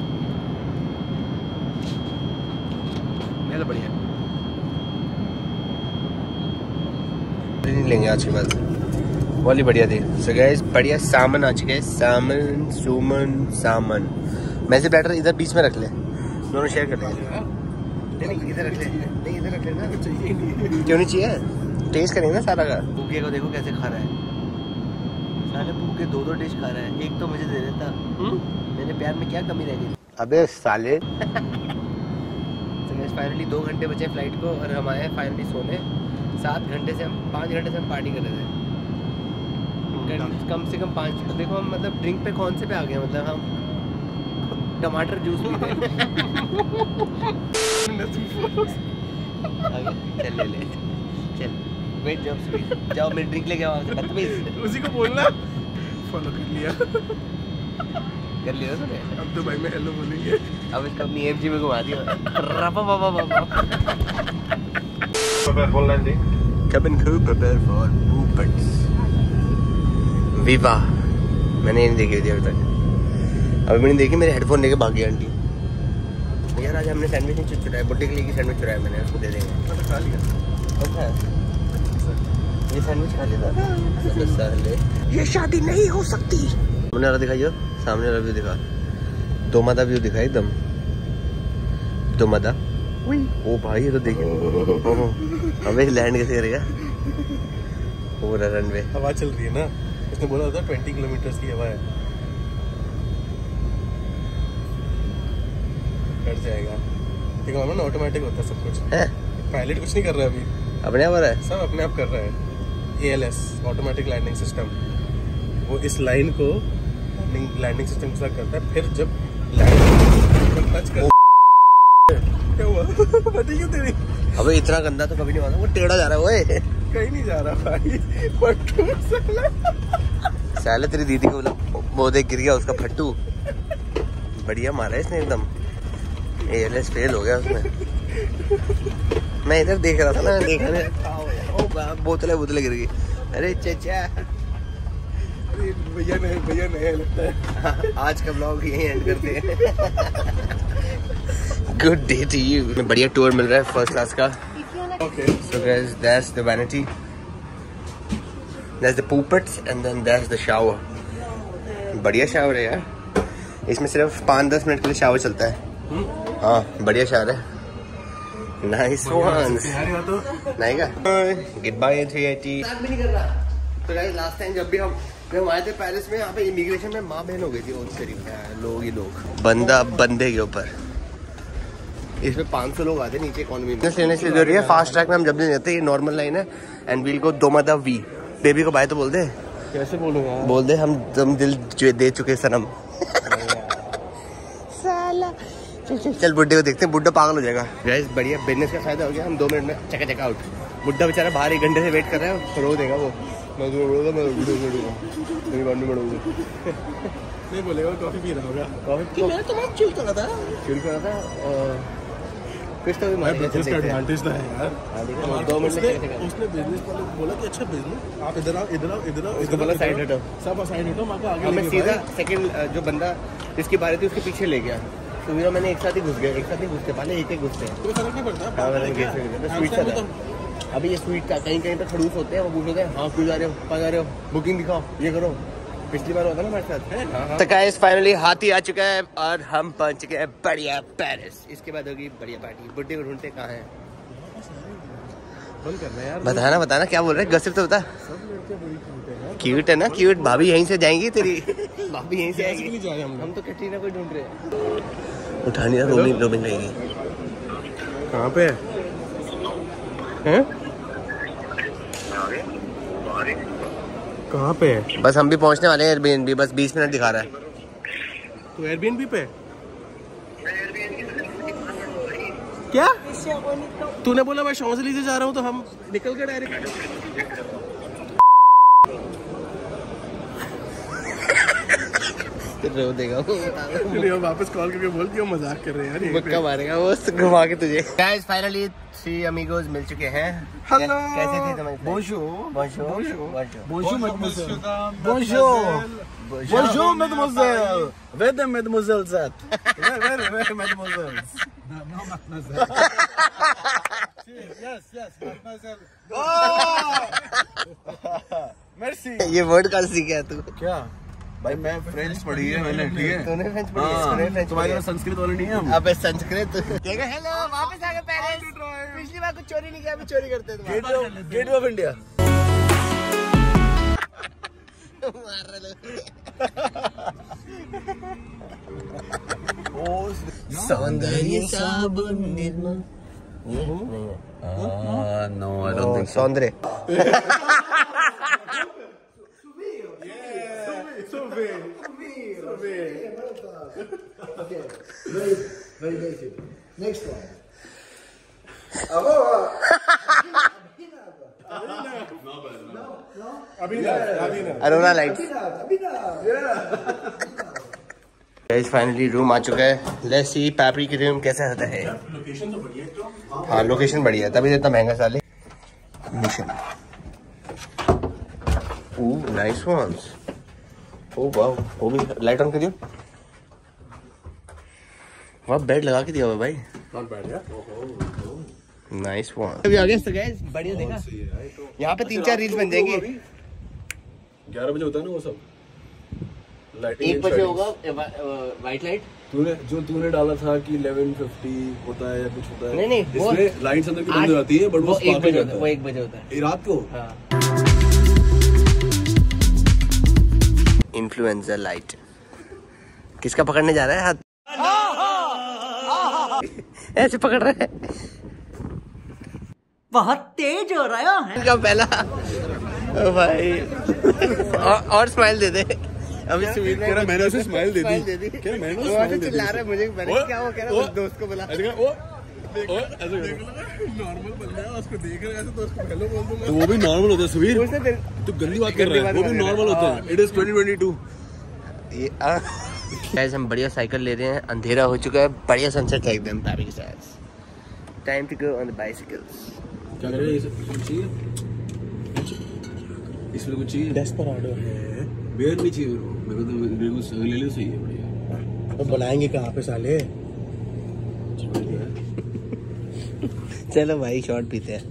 [SPEAKER 1] मेरा बढ़िया नहीं लेंगे आज के बाद। बहुत ही बढ़िया थी। सो गाइस बढ़िया सामन आ चुके हैं, सामन सुमन सामन। मैसे प्लेटर इधर बीच में रख ले, दोनों शेयर कर लेंगे। नहीं इधर रख ले, नहीं इधर रख ले ना, क्यों नहीं चाहिए? टेस्ट करेंगे ना सारा का। भूखे को देखो कैसे खा रहा है, साले भूखे दो डिश खा रहा है, एक तो मुझे दे देता। मेरे प्यार में क्या कमी रह गई? अबे साले। फाइनली 2 घंटे बचे फ्लाइट को और हम आए फाइनली सोने। 5 घंटे से हम पार्टी कर रहे थे, कम से कम 5। देखो हम मतलब ड्रिंक पे कौन से पे आ गए, मतलब हम टमाटर जूस पीते हैं। चल ले चल, वेट जाओ मेरी ड्रिंक लेके आओ।
[SPEAKER 4] उसी को बोलना फॉलो कर लिया
[SPEAKER 1] तूने।
[SPEAKER 4] अब तो भाई में हेलो बोलेंगे।
[SPEAKER 1] अब इसको अपनी एफजी में घुमा दिया। रपा बाबा Cabin crew prepare for movements. विवा मैंने नहीं देखी थी अभी तक। अभी मैंने देखी, मेरे हेडफोन लेके भागी आंटी। यार आज हमने सैंडविच नहीं चुराया, बुड्ढे के लिए सैंडविच चुराया मैंने, उसको दे देंगे।
[SPEAKER 4] खा लिया।
[SPEAKER 1] अच्छा ये सैंडविच खा लेता। ये शादी नहीं हो सकती। सामने वाला दिखाइयो, सामने वाला व्यू दिखा, दो मादा व्यू दिखा एकदम, दो मादा। ओ भाई ये तो देखिए हमें लैंड कैसे करेगा, पूरा रनवे।
[SPEAKER 4] हवा चल रही है ना, उसने बोला था 20 किलोमीटर की हवा है, कट जाएगा। ठीक है ना, ऑटोमेटिक होता है सब कुछ है, पायलट कुछ नहीं कर रहा है अभी,
[SPEAKER 1] अपने आप हो रहा है,
[SPEAKER 4] सब अपने आप कर रहा है। ALS ऑटोमेटिक लैंडिंग सिस्टम, वो इस लाइन को लैंडिंग सिस्टम के साथ करता है, फिर जब लैंड टच कर क्या हुआ? फटी क्यों तेरी?
[SPEAKER 1] अबे इतना गंदा तो कभी नहीं हुआ, वो टेढ़ा जा रहा है। ओए
[SPEAKER 4] कहीं नहीं जा रहा भाई, फट्टू
[SPEAKER 1] साले तेरी दीदी को वो देख गिर गया उसका फट्टू। बढ़िया मारा इसने एकदम, ALS फेल हो गया उसमें। मैं इधर देख रहा था ना, देखा नहीं, बोतलें गिर गई। अरे चाचा
[SPEAKER 4] भैया नहीं लगता है।
[SPEAKER 1] आज का ब्लॉग यही एंड करते हैं। Good day to you. बढ़िया टूर मिल रहा है फर्स्ट क्लास का।
[SPEAKER 4] Okay.
[SPEAKER 1] So guys, that's the vanity, that's the poopets, and then that's the shower. बढ़िया शावर है यार, इसमें सिर्फ 5-10 मिनट के लिए शावर चलता है। हाँ बढ़िया शावर है। Nice one. नहीं का गुड बाय 380। भी नहीं कर रहा। तो गाइस लास्ट टाइम जब भी हम आए थे पेरिस में, यहाँ पे इमिग्रेशन में माँ बहन हो गई थी, और करीब लोग ही लोग, बंदा बंदे के ऊपर। इसमें 500 लोग आते नीचे इकोनॉमी में। लेने से जरूरी है, फास्ट ट्रैक में हम जब नहीं रहते, ये नॉर्मल लाइन है। एंड वील को दोमादा वी। बेबी को बाय तो बोल दे।
[SPEAKER 4] कैसे बोलूँगा?
[SPEAKER 1] बोल दे हम दिल दे चुके सनम। साला चल बुड्ढे को देखते हैं, बुड्ढा पागल हो जाएगा। गाइस बढ़िया बिजनेस का फायदा हो गया, हम 2 मिनट में चका आउट। बुड्ढा बेचारा बाहर 1 घंटे से वेट कर रहा है, रो देगा वो। मैं
[SPEAKER 4] नहीं बोलेगा, कॉफी पी रहा होगा।
[SPEAKER 1] कॉफी मैं तो बहुत चिल कर रहा था और कुछ तो भी मार के चलते हैं।
[SPEAKER 4] एडवांटेज तो है यार।
[SPEAKER 1] 2 मिनट में
[SPEAKER 4] उसने बिजनेस वाले बोला कि अच्छा बिजनेस, आप इधर आओ।
[SPEAKER 1] उसको बोला साइड हटो,
[SPEAKER 4] सब साइड हटो, माँ को आगे
[SPEAKER 1] हमें सीधा सेकंड जो बंदा जिसकी बारी थी उसके पीछे ले गया। तो मेरा मैंने एक साथ ही घुस गया, एक साथ ही घुसते पहले एक घुसते हैं,
[SPEAKER 4] कोई फर्क नहीं पड़ता।
[SPEAKER 1] स्वीट था अभी, ये स्वीट था। कहीं पे खड़ूस होते हैं, वो पूछते हैं हाँ क्यों जा रहे हो, कहाँ जा रहे हो, बुकिंग दिखाओ, ये करो। पिछली बार होता ना हमारे साथ। तो गाइस फाइनली हाथी आ चुका है और हम पहुंच चुके हैं बढ़िया पेरिस। इसके बाद होगी बढ़िया पार्टी। बुड्ढे को ढूंढते कहाँ है, बताना क्या बोल रहे हैं, गसिप तो बता। क्यूट है ना, क्यूट भाभी यहीं से जाएंगी तेरी। भाभी यहीं से आएगी, हम तो कैटरीना को ढूंढ रहे हैं। उठानी है, रोमिंग रहेगी।
[SPEAKER 4] कहाँ पे है? कहाँ पे है?
[SPEAKER 1] बस हम भी पहुंचने वाले हैं एयरबीएनबी, बस 20 मिनट दिखा रहा है।
[SPEAKER 4] तो एयरबीएनबी पे क्या? तूने बोला मैं शॉन्जलीज़े जा रहा हूँ, तो हम निकल गए डायरेक्ट।
[SPEAKER 1] रो देगा वो।
[SPEAKER 4] वापस कॉल करके बोल कि वो मजाक कर रहे हैं यार,
[SPEAKER 1] मुक्का मारेगा वो घुमा के तुझे। गाइस फाइनली 3 अमीगोस मिल चुके हैं।
[SPEAKER 4] हेलो,
[SPEAKER 1] कैसे थे तुम्हारे?
[SPEAKER 4] Bonjour,
[SPEAKER 6] mademoiselle. Where the mademoiselles at? Where mademoiselles?
[SPEAKER 5] No, mademoiselle.
[SPEAKER 6] Yes, mademoiselle.
[SPEAKER 1] ये वर्ड कहाँ सीखा तू?
[SPEAKER 6] क्या भाई मैं फ्रेंच पढ़ी है मैंने, ठीक है?
[SPEAKER 1] तूने फ्रेंच पढ़ी है? तूने फ्रेंच
[SPEAKER 6] तुम्हारे
[SPEAKER 1] पढ़ी
[SPEAKER 6] यहाँ संस्कृत वाले नहीं है हम?
[SPEAKER 1] है? अबे संस्कृत देखो। हेलो वापस आ गए पेरिस। पिछली बार कुछ चोरी नहीं किया, अभी चोरी करते हैं तुम्हारे।
[SPEAKER 6] Gate of India.
[SPEAKER 1] सौंदर्य साबुन Nirma
[SPEAKER 6] no I don't think
[SPEAKER 1] सौंदर्य।
[SPEAKER 7] Very basic. Next one.
[SPEAKER 1] Aurora lights. Guys finally room आ चुका है। लेट्स सी पैपरी की रूम कैसा होता है। लोकेशन तो बढ़िया है। हाँ लोकेशन बढ़िया है, तभी इतना महंगा साले। Mission oh nice ones. Oh wow, वो भी लाइट ऑन कर दियो। वाह बेड लगा के दिया हुआ भाई।
[SPEAKER 4] नॉट बैड यार।
[SPEAKER 1] Nice one. अभी आ गए तो गाइस बढ़िया देखा। यहाँ पे 3-4 रील्स बन जाएंगे।
[SPEAKER 4] 11 बजे होता है ना वो सब।
[SPEAKER 1] 1 बजे होगा व्हाइट लाइट।
[SPEAKER 4] तूने डाला था कि 11:50 होता है या कुछ होता है।
[SPEAKER 1] नहीं वो
[SPEAKER 4] लाइट्स अंदर की बंद हो जाती है, बट वो
[SPEAKER 1] 1 बजे होता है। वो 1 बजे होता है
[SPEAKER 4] रात को।
[SPEAKER 1] हाँ। इन्फ्लुएंसर लाइट किसका पकड़ने जा रहा है हाथ? ऐसे पकड़ रहा है,
[SPEAKER 7] बहुत तेज हो रहा है।
[SPEAKER 1] इनका पहला भाई और स्माइल दे दे। अभी सुबीर
[SPEAKER 4] कह रहा मैंने उसे स्माइल दे दी।
[SPEAKER 1] क्या मैंने स्माइल दे दी? चिल्ला रहा है मुझे, मैंने क्या वो कह रहा है दोस्त को बुला।
[SPEAKER 4] नॉर्मल बंदा है, उसको देख रहा है ऐसे तो उसको हेलो बोल दूंगा। तो वो भी नॉर्मल होता है सुबीर। तू गंदी बात कर रहा है, वो भी नॉर्मल होता है। It is 2022।
[SPEAKER 1] ये गाइस हम बढ़िया साइकिल ले रहे हैं, अंधेरा हो चुका है, बढ़िया सनसेट है एकदम पैपरी के साथ। Time to go on the bicycles.
[SPEAKER 4] क्या कर रहे हैं? कुछ चाहिए इसमें? कुछ चाहिए? डेस्पराडो है, बियर भी चाहिए मेरे को ले लो। सही है, बढ़िया।
[SPEAKER 7] तो बनाएंगे कहाँ पे साले?
[SPEAKER 1] चलो भाई शॉट पीते हैं।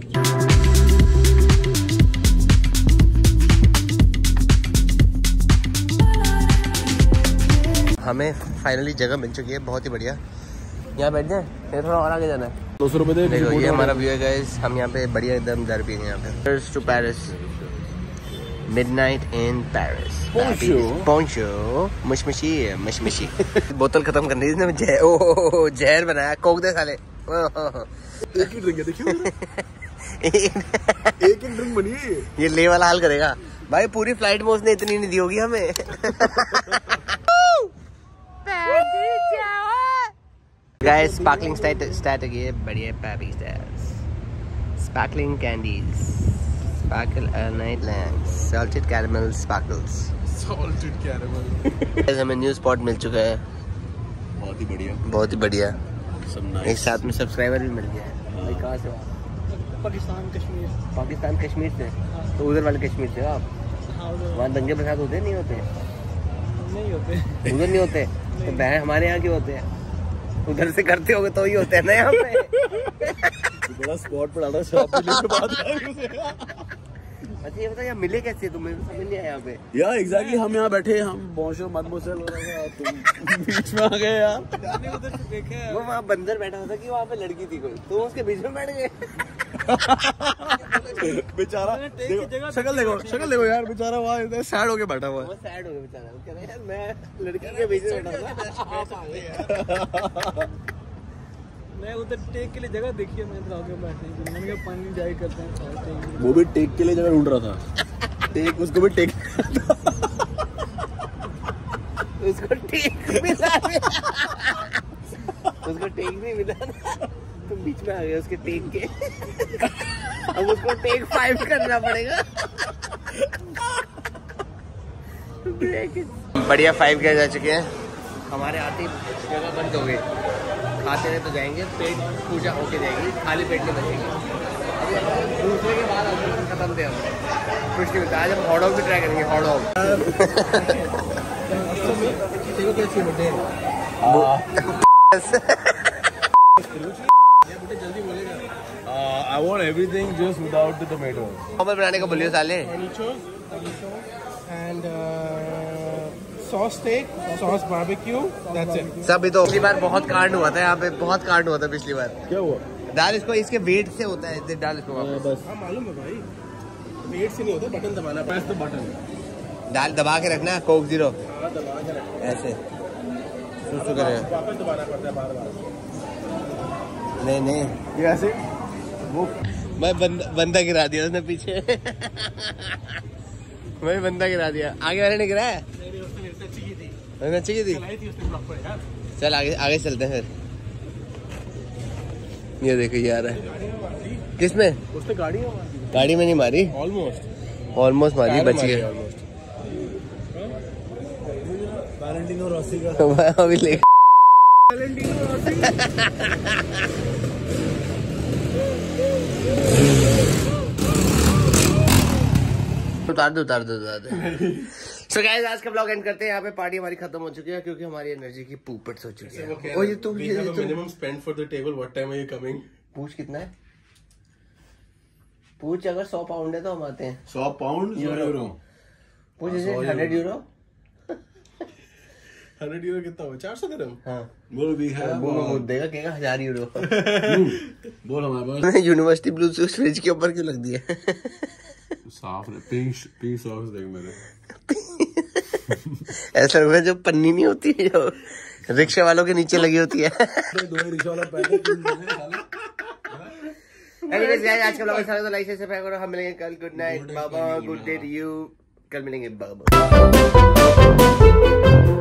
[SPEAKER 1] हमें फाइनली जगह मिल चुकी है, बहुत ही बढ़िया। यहाँ बैठ जाए, फिर थोड़ा और आगे जाना है।
[SPEAKER 4] 200 रुपए दे।
[SPEAKER 1] देखो ये हमारा व्यू है गाइस। हम यहाँ पे बढ़िया एकदम दर भी हैं यहाँ पे। Cheers to Paris, midnight in Paris। Bonjour, मशमशी। बोतल खत्म करनी थी इसने। ओह जहर बनाया, कोक दे साले।
[SPEAKER 4] एक ही ड्रिंक है, देखियो। एक ही ड्रिंक बनी है
[SPEAKER 1] ये ले वाला हाल करेगा भाई। पूरी फ्लाइट में उसने इतनी नहीं दी होगी हमें। गाइस स्पार्कलिंग स्टार्ट है बढ़िया। पैपरी stars sparkling candies, sparkle night lamp, salted caramel sparkles.
[SPEAKER 4] Salted caramel.
[SPEAKER 1] हमें न्यू स्पॉट मिल चुका है,
[SPEAKER 4] बहुत ही बढ़िया,
[SPEAKER 1] बहुत ही बढ़िया।
[SPEAKER 4] सब नाइस।
[SPEAKER 1] एक साथ में सब्सक्राइबर भी मिल गया है। भाई कहाँ से हो? पाकिस्तान कश्मीर से। तो उधर वाले कश्मीर से हो आप? वहाँ दंगे फसाद होते नहीं होते? उधर नहीं होते तो बहन हमारे यहाँ क्यों होते हैं? उधर से करते होगे तो ही होते हैं ना यहाँ पे।
[SPEAKER 4] बड़ा स्पॉट पर डाला शॉप पे लेके बात।
[SPEAKER 1] अच्छा ये बता यहाँ मिले कैसे तुम्हें? समझ नहीं आया यहाँ पे।
[SPEAKER 4] यार एग्जैक्टली हम यहाँ बैठे, हम बोंशो मदमोसेल हो रहा था, तुम बीच में आ गए यार।
[SPEAKER 1] वो वहाँ बंदर बैठा था कि वहाँ पे लड़की थी कोई, तो उसके बीच में बैठ गए।
[SPEAKER 4] बेचारा शक्ल देखो यार, बेचारा वहाँ इधर सैड होके बैठा हुआ है।
[SPEAKER 1] वो सैड हो गया बेचारा, वो कह रहा है यार मैं लड़की के बीच में बैठा था।
[SPEAKER 5] मैं उधर टेक के लिए जगह देखी है, मैं इधर आगे बैठने की। मैंने कहा पानी जाए करते हैं।
[SPEAKER 4] वो भी टेक के लिए जगह ढूंढ रहा था। टेक उसको भी टेक
[SPEAKER 1] उसको टेक मिला। उसको टेक नहीं मिला ना, तुम बीच में आ गए उसके टेक के। अब उसको टेक 5 करना पड़ेगा। बढ़िया 5 किया जा चुके हैं। हमारे आते ही जगह बंद हो गई। खाते रहे तो जाएंगे, पेट पूजा होके जाएगी, खाली पेट नहीं बचेगी। अभी दूसरे के बाद खत्म थे हमने, कुछ नहीं होता। आज हम हॉट डॉग भी ट्राई करेंगे। Hot dog
[SPEAKER 4] I want everything just without the tomatoes.
[SPEAKER 1] बनाने को बोलियो साले।
[SPEAKER 4] and sauce steak, sauce barbecue. That's it.
[SPEAKER 1] सब ये तो पिछली बार बहुत कांड हुआ था यहाँ पे, बहुत कांड हुआ था पिछली बार।
[SPEAKER 4] क्या हुआ?
[SPEAKER 1] दाल इसको इसके वेट से होता है, डाल इसको वापस।
[SPEAKER 4] बस हाँ मालूम है भाई, वेट से नहीं होता, बटन दबाना, प्रेस द बटन।
[SPEAKER 1] दाल दबा के रखना, कोक जीरो
[SPEAKER 4] हाँ दबा के रखना
[SPEAKER 1] ऐसे सुसु करेगा,
[SPEAKER 4] वापस दबाना पड़ता है बार बार।
[SPEAKER 1] नहीं नहीं
[SPEAKER 4] ये ऐसे वो
[SPEAKER 1] मैं बंदा गिरा दिया उसने पीछे मैं बंदा गिरा दिया, आगे वाले ने गिराया, अच्छी की थी। चल आगे आगे चलते हैं फिर। ये देखो ये आ रहा है, किसमें?
[SPEAKER 4] उसने गाड़ी
[SPEAKER 1] गाड़ी में नहीं मारी, ऑलमोस्ट मारी, बच गए।
[SPEAKER 7] वैलेंटिनो रॉसी का
[SPEAKER 1] अभी ले उतार दो। So guys, आज का ब्लॉग एंड करते हैं यहाँ पे। पार्टी हमारी खत्म हो चुकी है क्योंकि हमारी एनर्जी की पूपट हो चुकी है। ओ ये तुम
[SPEAKER 4] minimum spend for the table, what time are you coming?
[SPEAKER 1] पूछ कितना है? पूछ अगर 100 पाउंड है तो हम आते हैं।
[SPEAKER 6] 100 पाउंड यूरो।
[SPEAKER 1] पूछ 100 यूरो।
[SPEAKER 4] 100 यूरो कितना हुआ? 400 दिरहम।
[SPEAKER 1] हाँ
[SPEAKER 6] बोल भी है,
[SPEAKER 1] वो देगा कहेगा 1000 यूरो।
[SPEAKER 6] बोल हमारे पास
[SPEAKER 1] यूनिवर्सिटी ब्लू फ्रिज के ऊपर क्यों लग दिया?
[SPEAKER 6] साफ है, पिंक सॉक्स देख मेरे।
[SPEAKER 1] ऐसा लग रहा है जो पन्नी नहीं होती है जो रिक्शा वालों के नीचे लगी होती है।
[SPEAKER 6] दो रिक्शा वाला पहले
[SPEAKER 1] Anyways, guys, आज का ब्लॉग अच्छा लगा तो लाइक शेयर करो। हम मिलेंगे कल। गुड नाइट बाबा, गुड डे टू यू। कल मिलेंगे बाबा।